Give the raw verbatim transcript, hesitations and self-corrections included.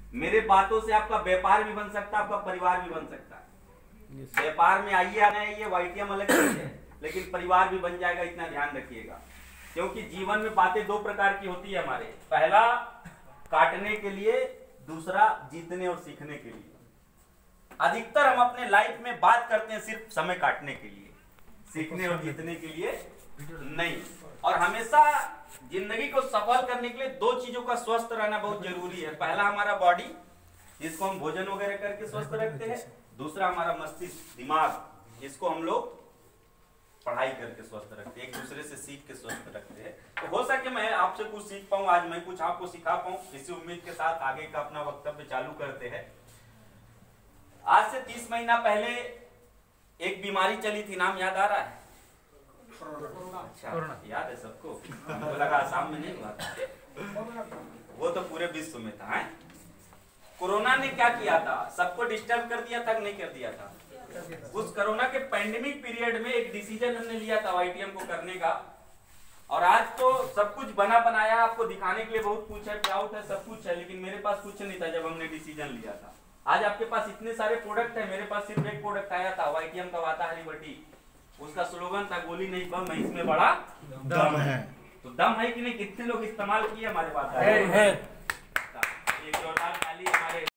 मेरे बातों से आपका व्यापार भी बन सकता है, आपका परिवार भी बन सकता है। व्यापार में आइए या नहीं, ये वाईटीएम अलग चीज है, लेकिन परिवार भी बन जाएगा, इतना ध्यान रखिएगा। क्योंकि जीवन में बातें दो प्रकार की होती है हमारे, पहला काटने के लिए, दूसरा जीतने और सीखने के लिए। अधिकतर हम अपने लाइफ में बात करते हैं सिर्फ समय काटने के लिए, सीखने और जीतने के लिए नहीं। और हमेशा जिंदगी को सफल करने के लिए दो चीजों का स्वस्थ रहना बहुत जरूरी है। पहला हमारा बॉडी, जिसको हम भोजन वगैरह करके स्वस्थ रखते हैं। दूसरा हमारा मस्तिष्क, दिमाग, जिसको हम लोग पढ़ाई करके स्वस्थ रखते हैं, एक दूसरे से सीख के स्वस्थ रखते हैं। तो हो सके मैं आपसे कुछ सीख पाऊं, आज मैं कुछ आपको सिखा पाऊं, इसी उम्मीद के साथ आगे का अपना वक्तव्य चालू करते हैं। आज से तीस महीना पहले एक बीमारी चली थी, नाम याद आ रहा है? अच्छा, याद है सबको? हमको लगा आसाम में नहीं हुआ था, वो तो पूरे विश्व में था। है? कोरोना ने क्या किया था, सबको डिस्टर्ब कर दिया था, नहीं कर दिया था? उस कोरोना के पैंडेमिक पीरियड में एक डिसीजन हमने लिया था वाईटीएम को करने का, और आज तो सब कुछ बना बनाया, आपको दिखाने के लिए बहुत कुछ है, क्लाउड है, सब कुछ है, लेकिन मेरे पास कुछ नहीं था जब हमने डिसीजन लिया था। आज आपके पास इतने सारे प्रोडक्ट है, मेरे पास सिर्फ एक प्रोडक्ट आया था, वाईटीएम का वाता हरी बटी। उसका स्लोगन था, गोली नहीं बम है, इसमें बड़ा दम है। तो दम है कि नहीं, कितने लोग इस्तेमाल किए हमारे पास? है, है। एक जोरदार ताली हमारे